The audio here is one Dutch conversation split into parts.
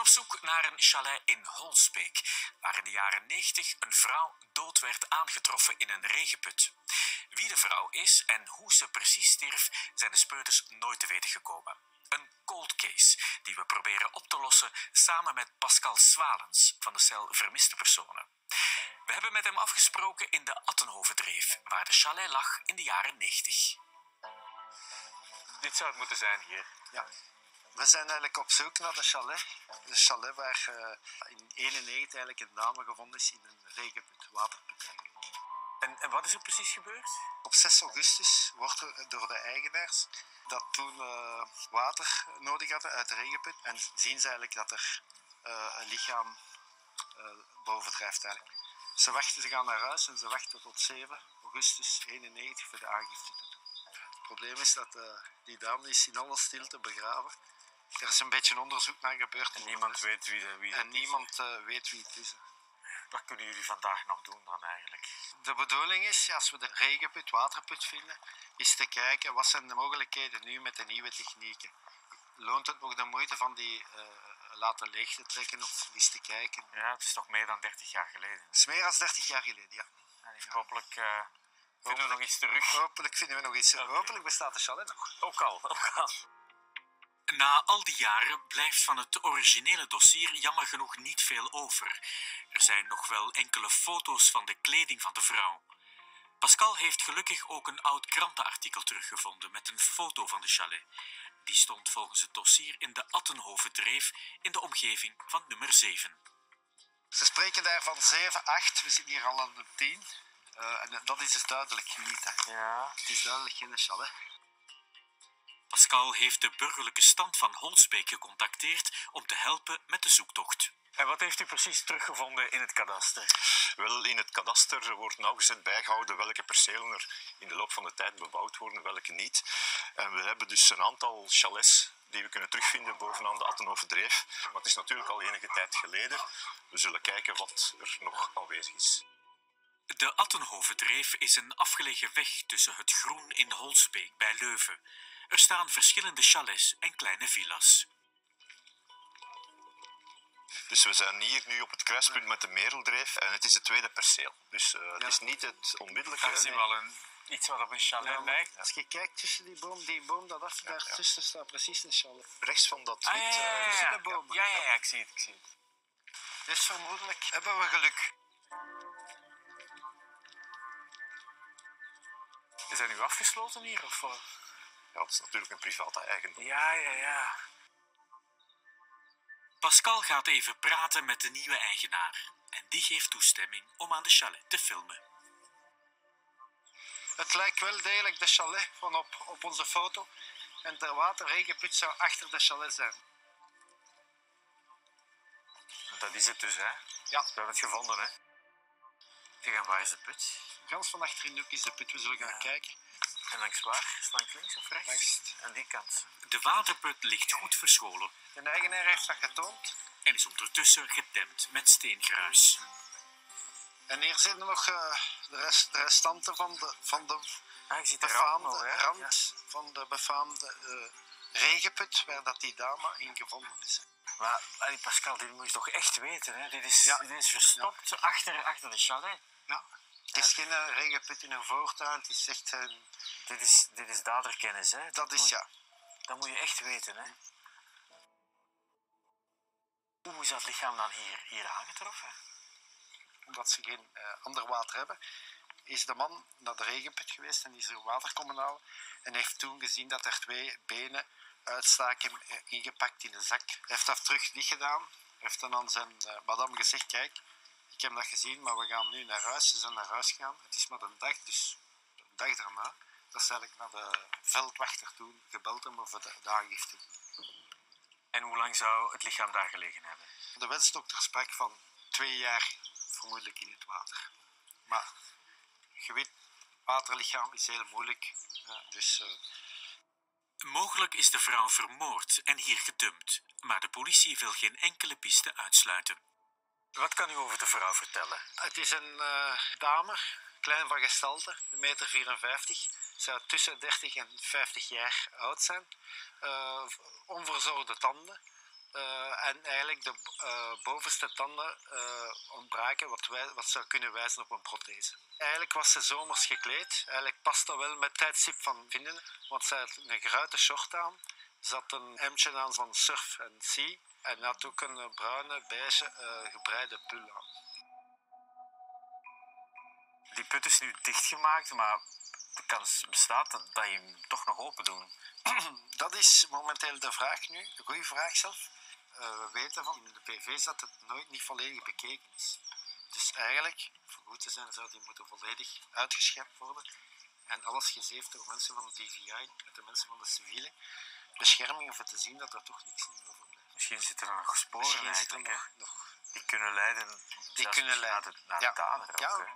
op zoek naar een chalet in Holsbeek, waar in de jaren 90 een vrouw dood werd aangetroffen in een regenput. Wie de vrouw is en hoe ze precies stierf, zijn de speuters nooit te weten gekomen. Een cold case die we proberen op te lossen samen met Pascal Swalens van de cel Vermiste Personen. We hebben met hem afgesproken in de Attenhovedreef, waar de chalet lag in de jaren 90. Dit zou het moeten zijn hier. Ja. We zijn eigenlijk op zoek naar de chalet. De chalet waar in 1991 eigenlijk een dame gevonden is in een regenput, waterput eigenlijk. En wat is er precies gebeurd? Op 6 augustus wordt er door de eigenaars dat toen water nodig hadden uit de regenput. En zien ze eigenlijk dat er een lichaam bovendrijft eigenlijk. Ze gaan naar huis en ze wachten tot 7 augustus 1991 voor de aangifte te doen. Het probleem is dat die dame is in alle stilte begraven. Er is een beetje onderzoek naar gebeurd. En niemand weet wie dat is. En niemand weet wie het is. Wat kunnen jullie vandaag nog doen dan eigenlijk? De bedoeling is, als we de regenput, waterput vinden, is te kijken wat zijn de mogelijkheden nu met de nieuwe technieken. Loont het nog de moeite van die laten leeg te trekken of eens te kijken? Ja, het is toch meer dan 30 jaar geleden. Het is meer dan 30 jaar geleden, ja. En hopelijk vinden we nog iets terug. Hopelijk vinden we nog iets. Okay. Hopelijk bestaat de chalet nog. Ook al. Na al die jaren blijft van het originele dossier jammer genoeg niet veel over. Er zijn nog wel enkele foto's van de kleding van de vrouw. Pascal heeft gelukkig ook een oud krantenartikel teruggevonden met een foto van de chalet. Die stond volgens het dossier in de Attenhovedreef in de omgeving van nummer 7. Ze spreken daar van 7, 8. We zitten hier al aan de 10. En dat is dus duidelijk niet. Hè. Ja. Het is duidelijk geen chalet. Pascal heeft de burgerlijke stand van Holsbeek gecontacteerd om te helpen met de zoektocht. En wat heeft u precies teruggevonden in het kadaster? Wel, in het kadaster wordt nauwgezet bijgehouden welke percelen er in de loop van de tijd bebouwd worden, welke niet. En we hebben dus een aantal chalets die we kunnen terugvinden bovenaan de Attenhovedreef. Maar het is natuurlijk al enige tijd geleden. We zullen kijken wat er nog aanwezig is. De Attenhovedreef is een afgelegen weg tussen het groen in Holsbeek bij Leuven. Er staan verschillende chalets en kleine villa's. Dus we zijn hier nu op het kruispunt met de Mereldreef en het is het tweede perceel. Dus het is niet het onmiddellijke. Daar zien we wel iets wat op een chalet lijkt. Als je kijkt tussen die boom dat af, daartussen staat precies een chalet. Rechts van dat wit. Tussen de bomen. Ja, ik zie het. Dus vermoedelijk hebben we geluk. Is dat nu afgesloten hier? Of? Ja, het is natuurlijk een private eigendom. Ja. Pascal gaat even praten met de nieuwe eigenaar. En die geeft toestemming om aan de chalet te filmen. Het lijkt wel degelijk de chalet van op onze foto. En de waterregenput zou achter de chalet zijn. Dat is het dus, hè? Ja. We hebben het gevonden, hè? Zeg, en waar is de put? Gans van achter in de hoek is de put, we zullen gaan kijken. En langs waar? Is het langs links of rechts? Rechts. Aan die kant. De waterput ligt goed verscholen. De eigenaar heeft dat getoond. En is ondertussen gedempt met steengruis. En hier zitten nog de restanten van de je ziet de befaamde rand van de befaamde regenput, waar dat die dame in gevonden is. Maar Pascal, dit moet je toch echt weten, hè? Dit is verstopt achter de chalet. Ja. Het is geen regenput in een voortuin, het is echt een... Dit is daderkennis, hè? Dat moet je echt weten, hè? Hoe is dat lichaam dan hier aangetroffen? Omdat ze geen ander water hebben, is de man naar de regenput geweest en is er water komen halen. En heeft toen gezien dat er 2 benen uitstaken ingepakt in een zak. Hij heeft dat terug dicht gedaan. Hij heeft dan aan zijn madame gezegd, kijk, ik heb dat gezien, maar we gaan nu naar huis. Ze zijn naar huis gegaan. Het is maar een dag, dus een dag daarna. Dat is eigenlijk naar de veldwachter toen gebeld om voor de aangifte. En hoe lang zou het lichaam daar gelegen hebben? De wetsdokter sprak van 2 jaar vermoedelijk in het water. Maar je weet, waterlichaam is heel moeilijk. Mogelijk is de vrouw vermoord en hier gedumpt, maar de politie wil geen enkele piste uitsluiten. Wat kan u over de vrouw vertellen? Het is een dame, klein van gestalte, 1,54 meter. Zou tussen 30 en 50 jaar oud zijn. Onverzorgde tanden. en eigenlijk de bovenste tanden ontbraken, wat zou kunnen wijzen op een prothese. Eigenlijk was ze zomers gekleed. Eigenlijk past dat wel met het tijdstip van vinden, want ze had een geruite short aan. Ze had een hemdje aan van surf en sea en had ook een bruine, beige, gebreide pul aan. Die put is nu dichtgemaakt, maar de kans bestaat dat je hem toch nog open doet. Dat is momenteel de vraag nu, de goede vraag zelf. We weten van in de PV's dat het nooit niet volledig bekeken is. Dus eigenlijk, voor goed te zijn, zou die moeten volledig uitgeschept worden. En alles gezeefd door mensen van de DVI, met de mensen van de civiele bescherming, om te zien dat er toch niks meer overblijft. Misschien zitten er nog sporen eigenlijk, hè? Die kunnen leiden, naar de dader. Ja. Ook, hè?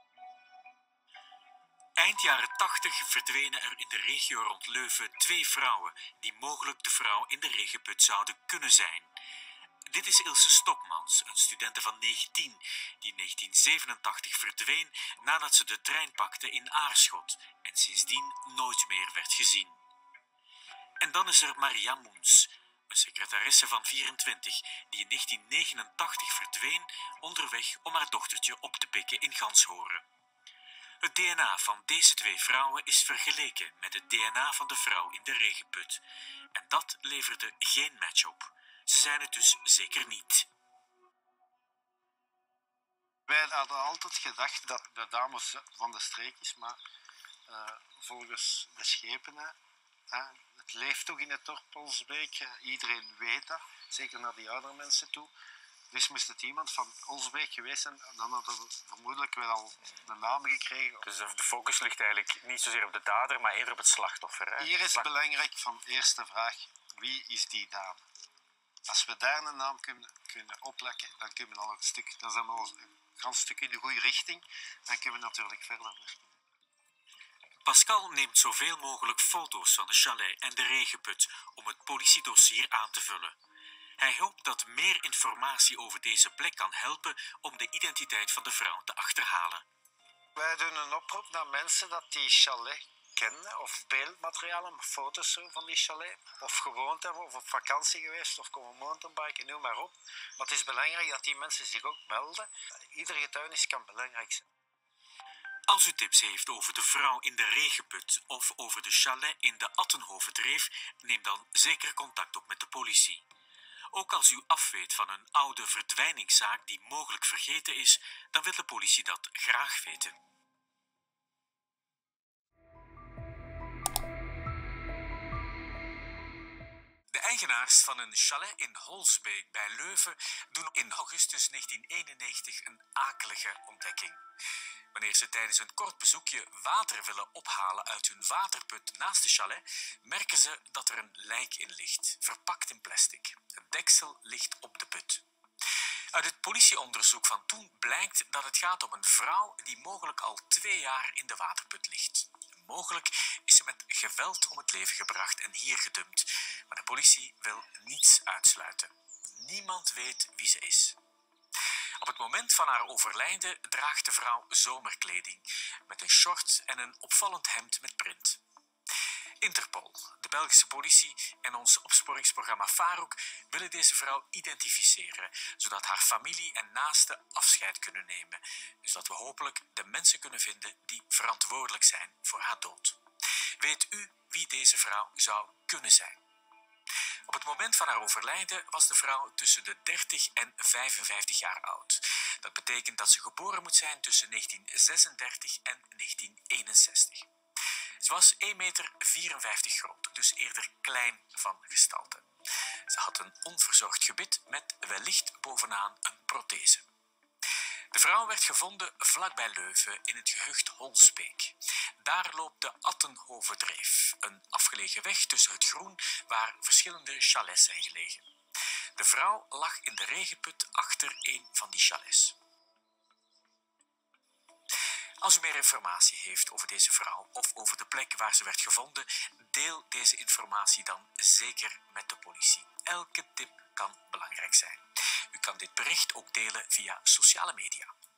Eind jaren 80 verdwenen er in de regio rond Leuven 2 vrouwen die mogelijk de vrouw in de regenput zouden kunnen zijn. Dit is Ilse Stokmans, een studente van 19, die in 1987 verdween nadat ze de trein pakte in Aarschot en sindsdien nooit meer werd gezien. En dan is er Maria Moens, een secretaresse van 24, die in 1989 verdween onderweg om haar dochtertje op te pikken in Ganshoren. Het DNA van deze 2 vrouwen is vergeleken met het DNA van de vrouw in de regenput. En dat leverde geen match op. Ze zijn het dus zeker niet. Wij hadden altijd gedacht dat de dame van de streek is, maar volgens de schepenen, het leeft toch in het dorp Olsbeek. Iedereen weet dat, zeker naar die oudere mensen toe. Dus moest het iemand van Olsbeek geweest zijn, dan hadden we vermoedelijk wel al een naam gekregen. Dus de focus ligt eigenlijk niet zozeer op de dader, maar eerder op het slachtoffer. Hè? Hier is het belangrijk van de eerste vraag, wie is die dame? Als we daar een naam kunnen opplakken, dan kunnen we al een stuk, dan zijn we al een groot stuk in de goede richting. Dan kunnen we natuurlijk verder werken. Pascal neemt zoveel mogelijk foto's van de chalet en de regenput om het politiedossier aan te vullen. Hij hoopt dat meer informatie over deze plek kan helpen om de identiteit van de vrouw te achterhalen. Wij doen een oproep naar mensen dat die chalet kennen, of beeldmaterialen, foto's zo van die chalet, of gewoond hebben, of op vakantie geweest, of komen mountainbiken, noem maar op. Maar het is belangrijk dat die mensen zich ook melden. Ieder getuigenis kan belangrijk zijn. Als u tips heeft over de vrouw in de regenput of over de chalet in de Attenhovendreef, neem dan zeker contact op met de politie. Ook als u afweet van een oude verdwijningszaak die mogelijk vergeten is, dan wil de politie dat graag weten. De eigenaars van een chalet in Holsbeek bij Leuven doen in augustus 1991 een akelige ontdekking. Wanneer ze tijdens een kort bezoekje water willen ophalen uit hun waterput naast de chalet, merken ze dat er een lijk in ligt, verpakt in plastic. Het deksel ligt op de put. Uit het politieonderzoek van toen blijkt dat het gaat om een vrouw die mogelijk al 2 jaar in de waterput ligt. Mogelijk is ze met geweld om het leven gebracht en hier gedumpt, maar de politie wil niets uitsluiten. Niemand weet wie ze is. Op het moment van haar overlijden draagt de vrouw zomerkleding met een short en een opvallend hemd met print. Interpol, de Belgische politie en ons opsporingsprogramma Farouk willen deze vrouw identificeren, zodat haar familie en naasten afscheid kunnen nemen, zodat we hopelijk de mensen kunnen vinden die verantwoordelijk zijn voor haar dood. Weet u wie deze vrouw zou kunnen zijn? Op het moment van haar overlijden was de vrouw tussen de 30 en 55 jaar oud. Dat betekent dat ze geboren moet zijn tussen 1936 en 1961. Ze was 1,54 meter groot, dus eerder klein van gestalte. Ze had een onverzorgd gebit met wellicht bovenaan een prothese. De vrouw werd gevonden vlakbij Leuven in het gehucht Holsbeek. Daar loopt de Attenhovendreef, een afgelegen weg tussen het groen waar verschillende chalets zijn gelegen. De vrouw lag in de regenput achter een van die chalets. Als u meer informatie heeft over deze vrouw of over de plek waar ze werd gevonden, deel deze informatie dan zeker met de politie. Elke tip kan belangrijk zijn. U kan dit bericht ook delen via sociale media.